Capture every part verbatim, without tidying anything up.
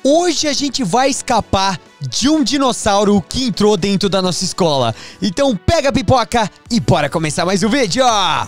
Hoje a gente vai escapar de um dinossauro que entrou dentro da nossa escola. Então pega a pipoca e bora começar mais um vídeo!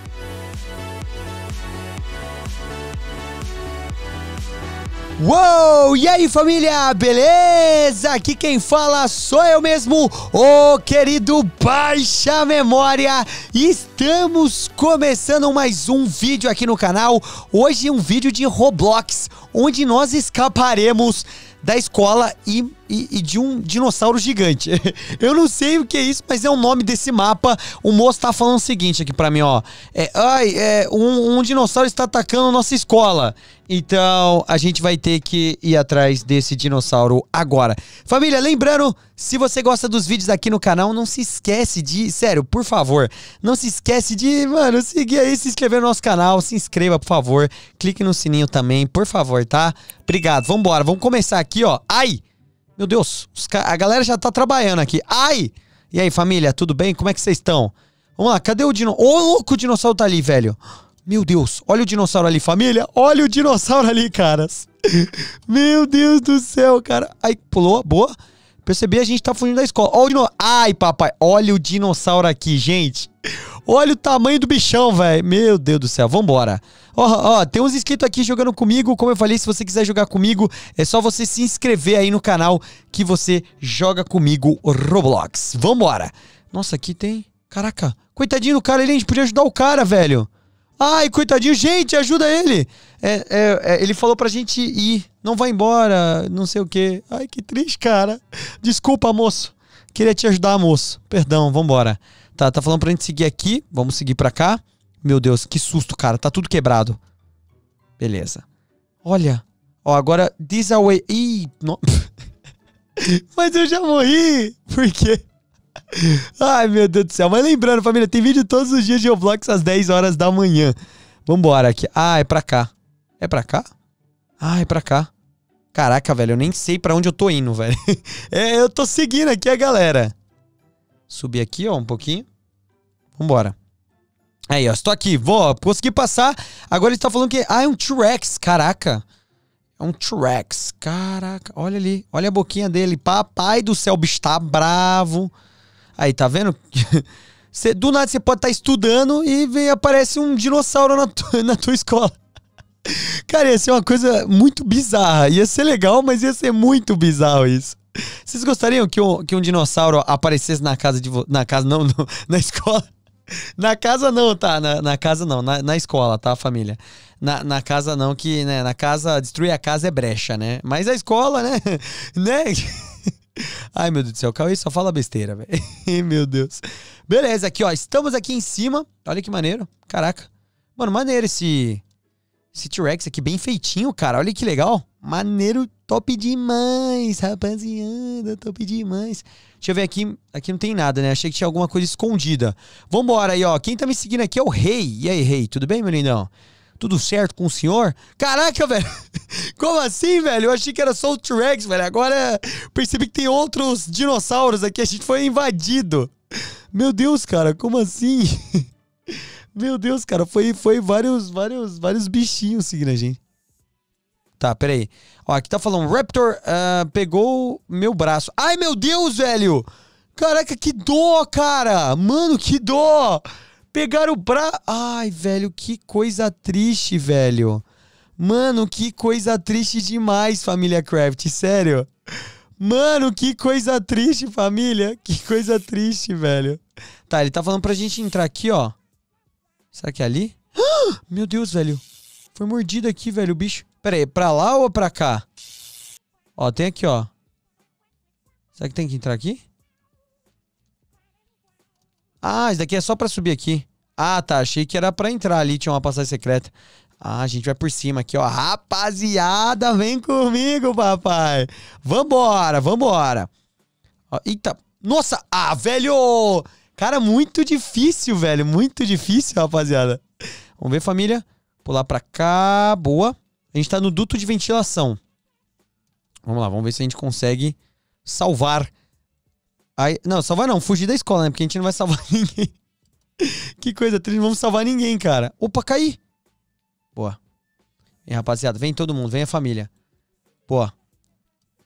Uou! E aí, família? Beleza? Aqui quem fala sou eu mesmo, o querido Baixa Memória. Estamos começando mais um vídeo aqui no canal. Hoje um vídeo de Roblox, onde nós escaparemos da escola e, e, e de um dinossauro gigante. Eu não sei o que é isso, mas é o nome desse mapa. O moço tá falando o seguinte aqui pra mim, ó. É, ai, é, um, um dinossauro está atacando a nossa escola. Então, a gente vai ter que ir atrás desse dinossauro agora. Família, lembrando, se você gosta dos vídeos aqui no canal, não se esquece de... Sério, por favor, não se esquece de, mano, seguir aí, se inscrever no nosso canal. Se inscreva, por favor. Clique no sininho também, por favor, tá? Obrigado, vambora. Vamos começar aqui, ó. Ai! Meu Deus, os ca... a galera já tá trabalhando aqui. Ai! E aí, família, tudo bem? Como é que vocês estão? Vamos lá, cadê o dinossauro? Ô, louco, o dinossauro tá ali, velho. Meu Deus, olha o dinossauro ali, família. Olha o dinossauro ali, caras. Meu Deus do céu, cara. Ai, pulou, boa. Percebi, a gente tá fugindo da escola. Olha o dinossauro. Ai, papai, olha o dinossauro aqui, gente. Olha o tamanho do bichão, velho. Meu Deus do céu, vambora. Ó, ó, tem uns inscritos aqui jogando comigo. Como eu falei, se você quiser jogar comigo, é só você se inscrever aí no canal que você joga comigo Roblox. Vambora. Nossa, aqui tem... Caraca, coitadinho do cara, ele, a gente podia ajudar o cara, velho. Ai, coitadinho, gente, ajuda ele. É, é, é, ele falou pra gente ir. Não vai embora, não sei o quê. Ai, que triste, cara. Desculpa, moço. Queria te ajudar, moço. Perdão, vambora. Tá, tá falando pra gente seguir aqui. Vamos seguir pra cá. Meu Deus, que susto, cara. Tá tudo quebrado. Beleza. Olha. Ó, agora, this away. Ih, não. Mas eu já morri. Por quê? Ai, meu Deus do céu. Mas lembrando, família, tem vídeo todos os dias de Roblox às dez horas da manhã. Vambora aqui. Ah, é pra cá. É pra cá? Ah, é pra cá. Caraca, velho, eu nem sei pra onde eu tô indo, velho. É, eu tô seguindo aqui a galera. Subir aqui, ó, um pouquinho. Vambora. Aí, ó, estou aqui. Vou, consegui passar. Agora ele tá falando que... Ah, é um T-Rex. Caraca. É um T-Rex. Caraca. Olha ali. Olha a boquinha dele. Papai do céu, o bicho tá bravo. Aí, tá vendo? Cê, do nada você pode estar tá estudando e vem, aparece um dinossauro na, tu, na tua escola. Cara, ia ser uma coisa muito bizarra. Ia ser legal, mas ia ser muito bizarro isso. Vocês gostariam que um, que um dinossauro aparecesse na casa de... Na casa não, não na escola? Na casa não, tá? Na, na casa não, na, na escola, tá, família? Na, na casa não, que, né? Na casa, destruir a casa é brecha, né? Mas a escola, né? né? Ai, meu Deus do céu, o Cauê só fala besteira, velho. Meu Deus. Beleza, aqui, ó. Estamos aqui em cima. Olha que maneiro. Caraca. Mano, maneiro esse... Esse T-Rex aqui, bem feitinho, cara. Olha que legal. Maneiro, top demais, rapaziada. Top demais. Deixa eu ver aqui. Aqui não tem nada, né? Achei que tinha alguma coisa escondida. Vambora aí, ó. Quem tá me seguindo aqui é o Rei. E aí, Rei? Tudo bem, meu lindão? Tudo certo com o senhor? Caraca, velho. Como assim, velho? Eu achei que era só o T-Rex, velho. Agora percebi que tem outros dinossauros aqui. A gente foi invadido. Meu Deus, cara. Como assim? Meu Deus, cara. Foi, foi vários, vários, vários bichinhos seguindo a gente. Tá, peraí. Ó, aqui tá falando, Raptor uh, pegou meu braço. Ai, meu Deus, velho. Caraca, que dó, cara. Mano, que dó. Pegaram o braço. Ai, velho, que coisa triste, velho. Mano, que coisa triste demais, família Craft. Sério. Mano, que coisa triste, família. Que coisa triste, velho. Tá, ele tá falando pra gente entrar aqui, ó. Será que é ali? Ah, meu Deus, velho. Foi mordido aqui, velho, o bicho. Pera aí, pra lá ou pra cá? Ó, tem aqui, ó. Será que tem que entrar aqui? Ah, isso daqui é só pra subir aqui. Ah, tá. Achei que era pra entrar ali. Tinha uma passagem secreta. Ah, a gente vai por cima aqui, ó. Rapaziada, vem comigo, papai. Vambora, vambora. Ó, eita. Nossa. Ah, velho. Cara, muito difícil, velho. Muito difícil, rapaziada. Vamos ver, família. Pular pra cá. Boa. A gente tá no duto de ventilação. Vamos lá. Vamos ver se a gente consegue salvar... Aí, não, salvar não, fugir da escola, né? Porque a gente não vai salvar ninguém. Que coisa triste, não vamos salvar ninguém, cara. Opa, caí. Boa. E rapaziada, vem todo mundo, vem a família. Boa.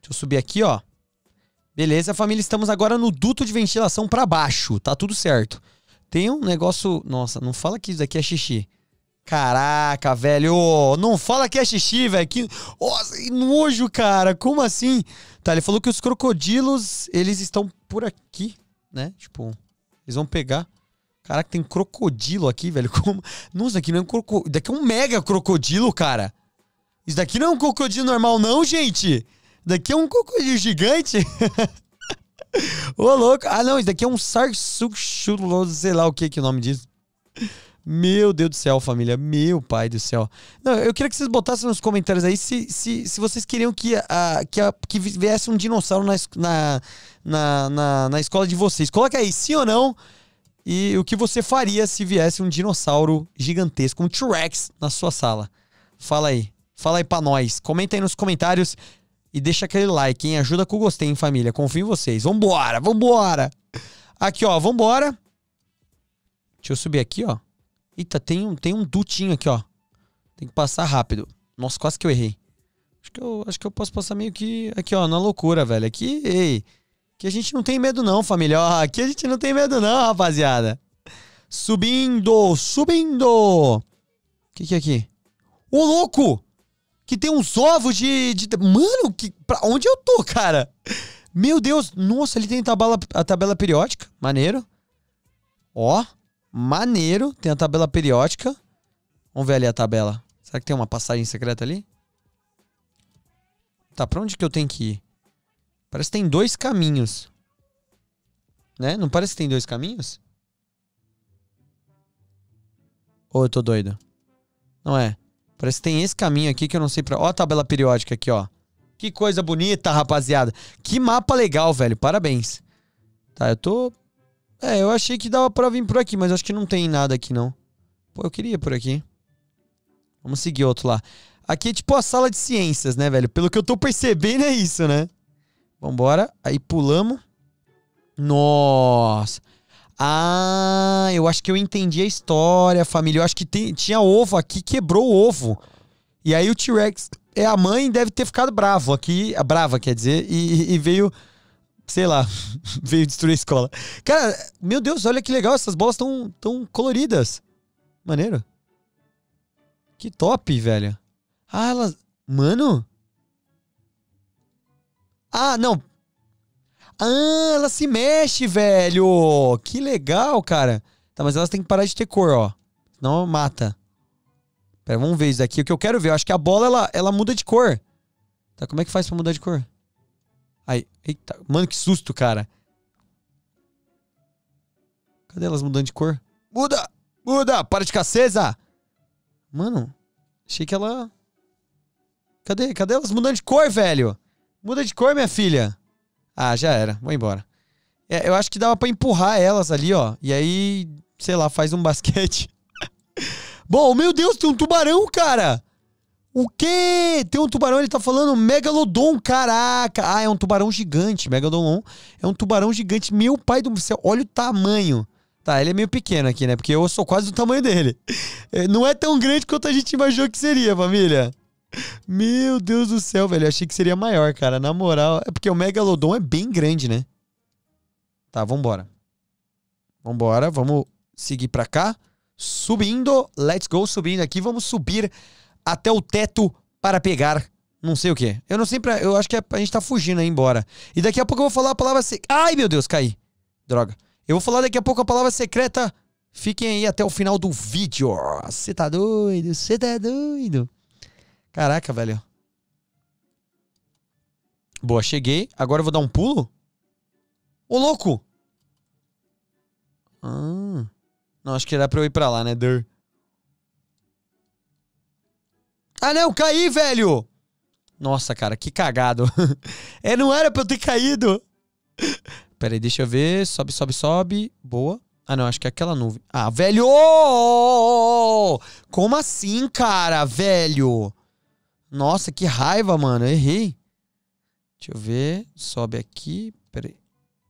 eu subir aqui, ó. Beleza, família, estamos agora no duto de ventilação pra baixo. Tá tudo certo. Tem um negócio... Nossa, não fala que isso daqui é xixi. Caraca, velho. Não fala que é xixi, velho. Que... Nossa, que nojo, cara. Como assim? Tá, ele falou que os crocodilos, eles estão por aqui, né? Tipo, eles vão pegar. Caraca, tem crocodilo aqui, velho. Como... Nossa, isso daqui não é um crocodilo. Isso daqui é um mega crocodilo, cara. Isso daqui não é um crocodilo normal, não, gente. Daqui é um crocodilo gigante. Ô, louco. Ah, não. Isso daqui é um sarsuchulo, sei lá o que que é o nome disso. Meu Deus do céu, família. Meu pai do céu. Não, eu queria que vocês botassem nos comentários aí se, se, se vocês queriam que, a, que, a, que viesse um dinossauro na, na, na, na, na escola de vocês. Coloca aí, sim ou não. E o que você faria se viesse um dinossauro gigantesco, um T-Rex na sua sala. Fala aí. Fala aí pra nós. Comenta aí nos comentários. E deixa aquele like, hein? Ajuda com o gostei, hein, família? Confio em vocês. Vambora, vambora! Aqui, ó, vambora. Deixa eu subir aqui, ó. Eita, tem um, tem um dutinho aqui, ó. Tem que passar rápido. Nossa, quase que eu errei. Acho que eu, acho que eu posso passar meio que... Aqui, ó, na loucura, velho. Aqui, ei. Aqui a gente não tem medo não, família. Ó, aqui a gente não tem medo não, rapaziada. Subindo, subindo. O que que é aqui? Ô, louco! Que tem uns ovos de... de... Mano, que... pra onde eu tô, cara? Meu Deus. Nossa, ali tem a tabela, a tabela periódica. Maneiro. Ó. Maneiro. Tem a tabela periódica. Vamos ver ali a tabela. Será que tem uma passagem secreta ali? Tá, pra onde que eu tenho que ir? Parece que tem dois caminhos. Né? Não parece que tem dois caminhos? Ou eu tô doido? Não é. Parece que tem esse caminho aqui que eu não sei pra... Ó a tabela periódica aqui, ó. Que coisa bonita, rapaziada. Que mapa legal, velho. Parabéns. Tá, eu tô... É, eu achei que dava pra vir por aqui, mas acho que não tem nada aqui, não. Pô, eu queria ir por aqui. Vamos seguir outro lá. Aqui é tipo a sala de ciências, né, velho? Pelo que eu tô percebendo é isso, né? Vambora. Aí pulamos. Nossa. Ah, eu acho que eu entendi a história, família. Eu acho que tem, tinha ovo aqui, quebrou o ovo. E aí o T-Rex é a mãe, deve ter ficado bravo aqui. Brava, quer dizer. E, e veio, sei lá, veio destruir a escola. Cara, meu Deus, olha que legal. Essas bolas tão, tão coloridas. Maneiro. Que top, velho. Ah, elas... Mano. Ah, não. Ah, ela se mexe, velho. Que legal, cara. Tá, mas elas têm que parar de ter cor, ó. Senão mata. Pera, vamos ver isso daqui. O que eu quero ver, eu acho que a bola, ela, ela muda de cor. Tá, como é que faz pra mudar de cor? Aí, eita. Mano, que susto, cara. Cadê elas mudando de cor? Muda! Muda! Para de ficar acesa! Mano, achei que ela... Cadê? Cadê elas mudando de cor, velho? Muda de cor, minha filha. Ah, já era. Vou embora. É, eu acho que dava pra empurrar elas ali, ó. E aí, sei lá, faz um basquete. Bom, meu Deus, tem um tubarão, cara. O quê? Tem um tubarão, ele tá falando Megalodon, caraca. Ah, é um tubarão gigante. Megalodon é um tubarão gigante. Meu pai do céu, olha o tamanho. Tá, ele é meio pequeno aqui, né? Porque eu sou quase do tamanho dele. Não é tão grande quanto a gente imaginou que seria, família. Meu Deus do céu, velho. Eu achei que seria maior, cara. Na moral, é porque o Megalodon é bem grande, né? Tá, vambora. Vambora, vamos seguir pra cá. Subindo, let's go, subindo aqui. Vamos subir até o teto para pegar não sei o que. Eu não sei pra... Eu acho que a gente tá fugindo aí embora. E daqui a pouco eu vou falar a palavra... Se... Ai, meu Deus, caí. Droga. Eu vou falar daqui a pouco a palavra secreta. Fiquem aí até o final do vídeo. Você tá doido? Você tá doido? Caraca, velho. Boa, cheguei. Agora eu vou dar um pulo? Ô, louco! Ah. Não, acho que era pra eu ir pra lá, né? Dur. Ah, não! Caí, velho! Nossa, cara, que cagado. É, não era pra eu ter caído. Pera aí, deixa eu ver. Sobe, sobe, sobe. Boa. Ah, não, acho que é aquela nuvem. Ah, velho! Como assim, cara? Velho! Nossa, que raiva, mano. Eu errei. Deixa eu ver. Sobe aqui. Pera aí.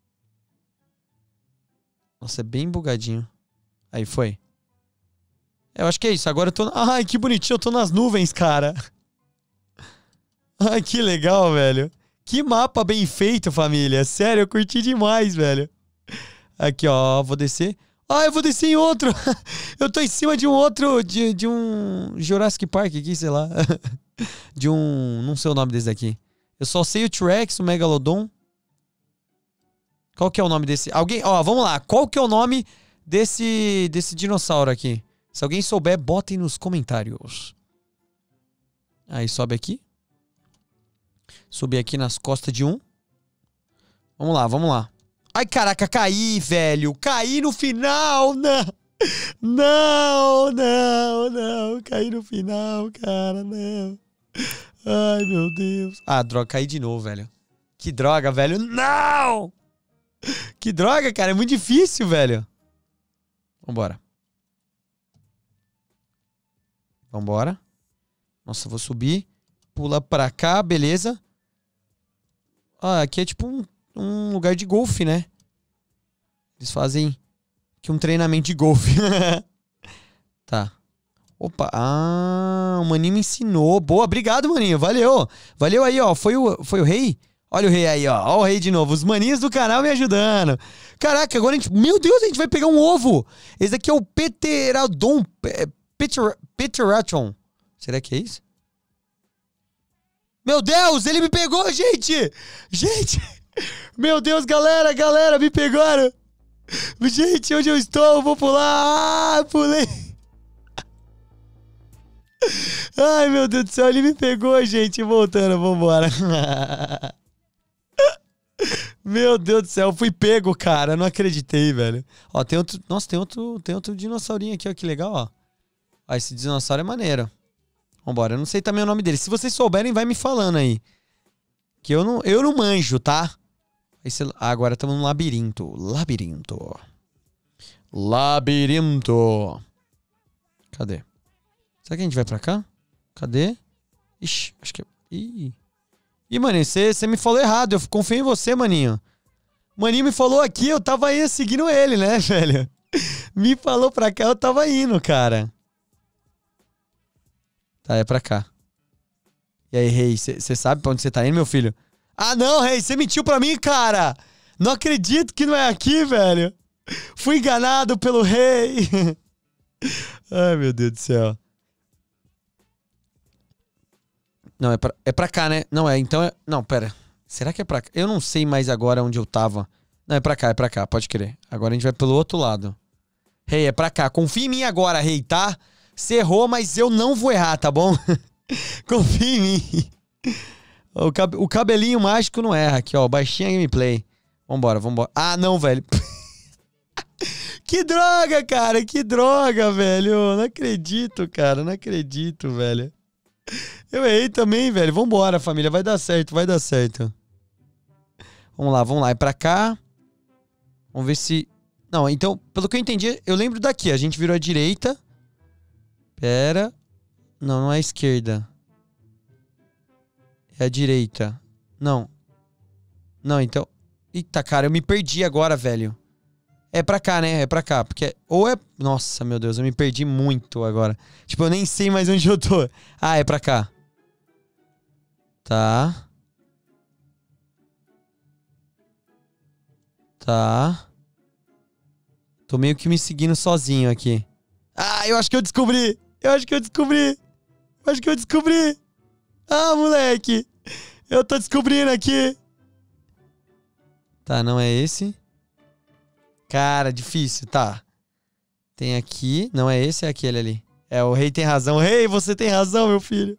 Nossa, é bem bugadinho. Aí, foi. Eu acho que é isso. Agora eu tô... Ai, que bonitinho. Eu tô nas nuvens, cara. Ai, que legal, velho. Que mapa bem feito, família. Sério, eu curti demais, velho. Aqui, ó, vou descer. Ah, eu vou descer em outro. Eu tô em cima de um outro, de, de um Jurassic Park aqui, sei lá. De um, não sei o nome desse daqui. Eu só sei o T-Rex, o Megalodon. Qual que é o nome desse? Alguém, ó, vamos lá. Qual que é o nome desse, desse dinossauro aqui? Se alguém souber, botem nos comentários. Aí, sobe aqui. Subir aqui nas costas de um. Vamos lá, vamos lá. Ai, caraca, caí, velho. Caí no final, não. Não, não, não. Caí no final, cara, não. Ai, meu Deus. Ah, droga, caí de novo, velho. Que droga, velho. Não! Que droga, cara. É muito difícil, velho. Vambora. Vambora. Nossa, vou subir. Pula pra cá, beleza. Ah, aqui é tipo um, um lugar de golfe, né? Eles fazem aqui um treinamento de golfe. Tá. Opa. Ah, o maninho me ensinou. Boa, obrigado, maninho. Valeu. Valeu aí, ó. Foi o, foi o rei? Olha o rei aí, ó. Ó o rei de novo. Os maninhos do canal me ajudando. Caraca, agora a gente... Meu Deus, a gente vai pegar um ovo. Esse aqui é o Pterodon. Pter, Pteratron. Será que é isso? Meu Deus, ele me pegou, gente! Gente! Meu Deus, galera, galera, me pegaram! Gente, onde eu estou? Eu vou pular! Ah, pulei! Ai, meu Deus do céu, ele me pegou, gente! Voltando, vambora! Meu Deus do céu, eu fui pego, cara! Eu não acreditei, velho! Ó, tem outro... Nossa, tem outro, tem outro dinossaurinho aqui, ó, que legal, ó! Ó, esse dinossauro é maneiro. Vambora, eu não sei também o nome dele. Se vocês souberem, vai me falando aí. Que eu não, eu não manjo, tá? Esse, ah, agora estamos no labirinto. Labirinto. Labirinto. Cadê? Será que a gente vai pra cá? Cadê? Ixi, acho que... Ih, Ih maninho, você me falou errado. Eu confio em você, maninho. Maninho me falou aqui, eu tava aí seguindo ele, né, velho? Me falou pra cá, eu tava indo, cara. Tá, é pra cá. E aí, rei, você sabe pra onde você tá indo, meu filho? Ah, não, rei, você mentiu pra mim, cara! Não acredito que não é aqui, velho! Fui enganado pelo rei! Ai, meu Deus do céu. Não, é pra, é pra cá, né? Não, é, então é... Não, pera. Será que é pra cá? Eu não sei mais agora onde eu tava. Não, é pra cá, é pra cá, pode crer. Agora a gente vai pelo outro lado. Rei, é pra cá. Confia em mim agora, rei, tá? Você errou, mas eu não vou errar, tá bom? Confia em mim. O, cab o cabelinho mágico não erra. Aqui, ó. Baixinha gameplay. Vambora, vambora. Ah, não, velho. Que droga, cara. Que droga, velho. Não acredito, cara. Não acredito, velho. Eu errei também, velho. Vambora, família. Vai dar certo, vai dar certo. Vamos lá, vamos lá. É pra cá. Vamos ver se... Não, então, pelo que eu entendi, eu lembro daqui. A gente virou à direita. Pera. Não, não é a esquerda. É a direita. Não. Não, então... Eita, cara, eu me perdi agora, velho. É pra cá, né? É pra cá. Porque... Ou é... Nossa, meu Deus, eu me perdi muito agora. Tipo, eu nem sei mais onde eu tô. Ah, é pra cá. Tá. Tá. Tô meio que me seguindo sozinho aqui. Ah, eu acho que eu descobri. Eu acho que eu descobri. Eu acho que eu descobri. Ah, moleque. Eu tô descobrindo aqui. Tá, não é esse. Cara, difícil. Tá. Tem aqui. Não é esse, é aquele ali. É, o rei tem razão. Rei, você tem razão, meu filho.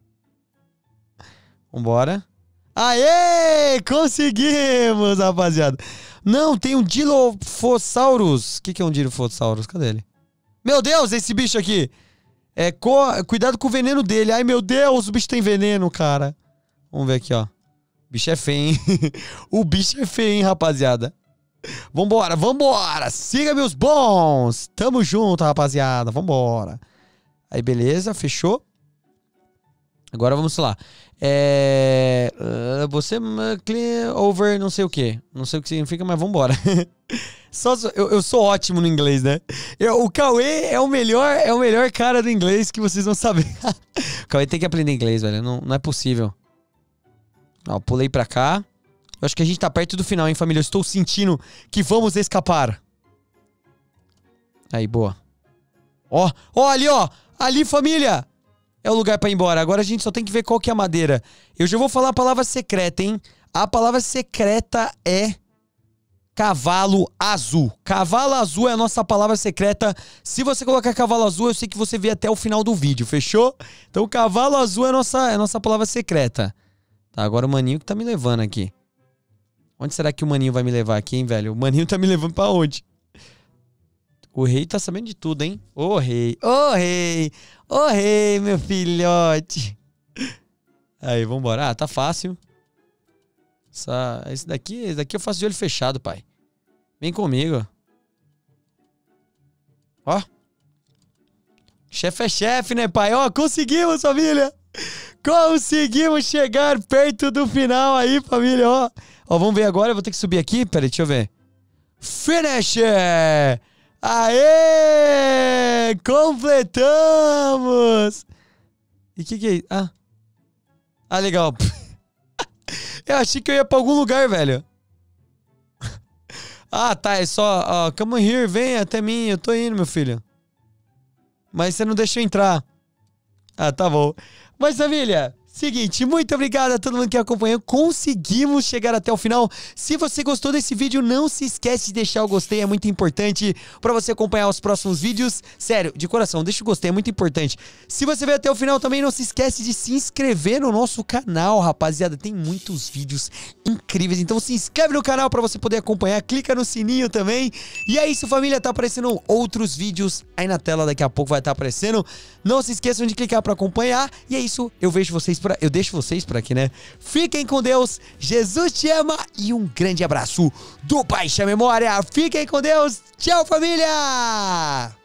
Vambora. Aê! Conseguimos, rapaziada. Não, tem um Dilophosaurus. O que, que é um Dilophosaurus? Cadê ele? Meu Deus, esse bicho aqui. É, co... Cuidado com o veneno dele. Ai, meu Deus, o bicho tem veneno, cara. Vamos ver aqui, ó. O bicho é feio, hein? O bicho é feio, hein, rapaziada. Vambora, vambora. Siga meus bons. Tamo junto, rapaziada. Vambora. Aí, beleza, fechou. Agora vamos lá. É... Uh, você... Uh, over não sei o que. Não sei o que significa, mas vambora. Só, eu, eu sou ótimo no inglês, né? Eu, o Cauê é o melhor, é o melhor cara do inglês que vocês vão saber. O Cauê tem que aprender inglês, velho. Não, não é possível. Ó, pulei pra cá. Eu acho que a gente tá perto do final, hein, família? Eu estou sentindo que vamos escapar. Aí, boa. Ó, ó, ali, ó. Ali, família. É o lugar pra ir embora. Agora a gente só tem que ver qual que é a madeira. Eu já vou falar a palavra secreta, hein? A palavra secreta é cavalo azul. Cavalo azul é a nossa palavra secreta. Se você colocar cavalo azul, eu sei que você vê até o final do vídeo, fechou? Então, cavalo azul é a nossa, é a nossa palavra secreta. Tá, agora o maninho que tá me levando aqui. Onde será que o maninho vai me levar aqui, hein, velho? O maninho tá me levando pra onde? O rei tá sabendo de tudo, hein? Ô rei, ô rei, ô rei, meu filhote. Aí, vambora. Ah, tá fácil. Essa, esse, daqui, esse daqui eu faço de olho fechado, pai. Vem comigo. Ó. Chefe é chefe, né, pai? Ó, conseguimos, família. Conseguimos chegar perto do final aí, família, ó. Ó, vamos ver agora. Eu vou ter que subir aqui. Pera aí, deixa eu ver. Finish! Aê! Completamos! E o que que é isso? Ah. Ah, legal. Eu achei que eu ia pra algum lugar, velho. Ah, tá. É só... Uh, come here, vem até mim. Eu tô indo, meu filho. Mas você não deixou entrar. Ah, tá bom. Mas, família... Seguinte, muito obrigado a todo mundo que acompanhou. Conseguimos chegar até o final. Se você gostou desse vídeo, não se esquece de deixar o gostei, é muito importante pra você acompanhar os próximos vídeos. Sério, de coração, deixa o gostei, é muito importante. Se você veio até o final também, não se esquece de se inscrever no nosso canal, rapaziada. Tem muitos vídeos incríveis, então se inscreve no canal pra você poder acompanhar. Clica no sininho também. E é isso, família, tá aparecendo outros vídeos aí na tela, daqui a pouco vai estar aparecendo. Não se esqueçam de clicar pra acompanhar. E é isso, eu vejo vocês por Eu deixo vocês por aqui, né? Fiquem com Deus, Jesus te ama e um grande abraço do Baixa Memória. Fiquem com Deus, tchau, família!